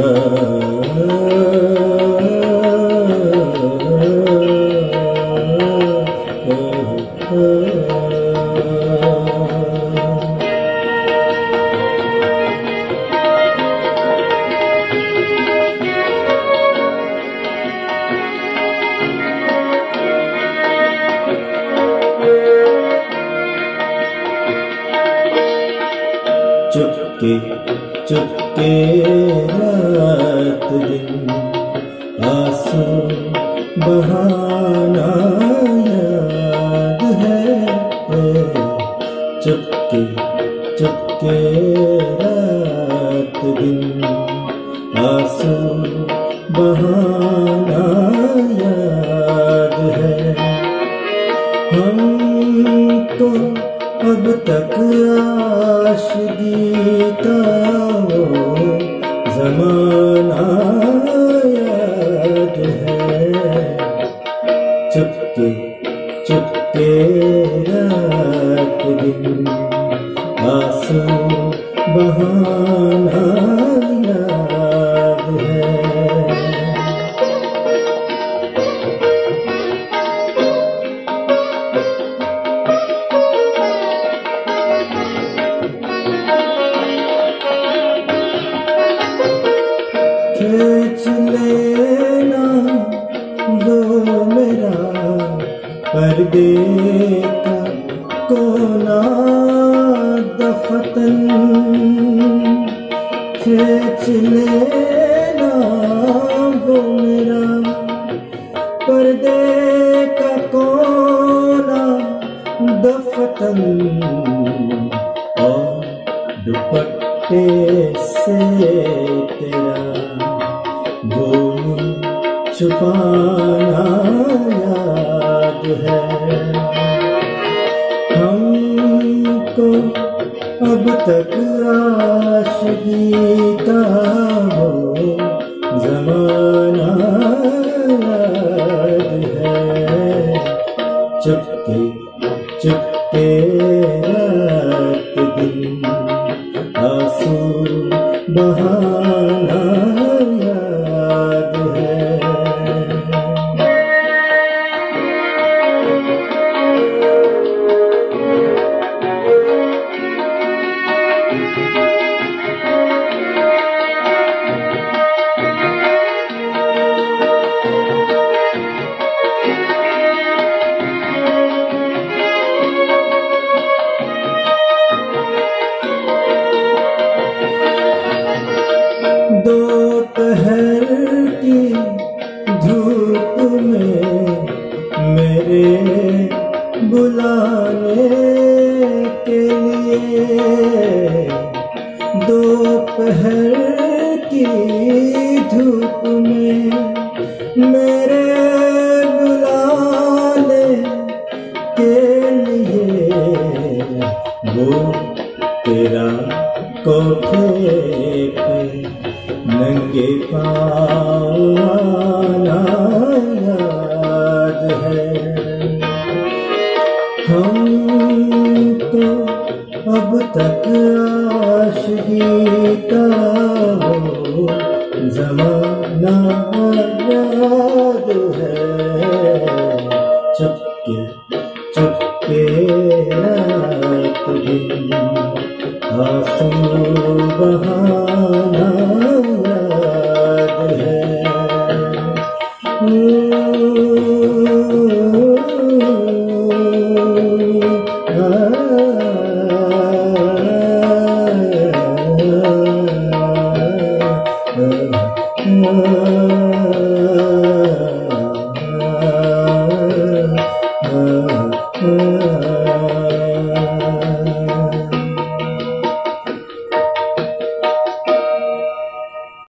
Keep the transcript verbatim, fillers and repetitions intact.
चुपके चुपके रात दिन आंसू बहाना याद है। चुपके चुपके रात दिन आंसू बहाना याद है। हमको अब तक आशिकी का वो ज़माना याद है। चुपके चुपके रात दिन आंसू बहाना याद है। खींच लेना वो मेरा पर्दे का कोना दफतन। खींच लेना वो मेरा पर्दे का कोना दफतन। और दुपट्टे से तेरा वो छुपाना याद है। हमको अब तक आशिकी का वो ज़माना याद है। चुपके चुपके रात दिन आंसू बहाना याद है। दोपहर की धूप में मेरे बुलाने के लिए। दोपहर की धूप में मेरे बुलाने के लिए वो तेरा कोठे पे नंगे पाँव आना याद है। हमको अब तक आशिकी का वो ज़माना याद है। चुपके चुपके रात दिन आंसू बहाना याद है। आ, आ, आ, आ,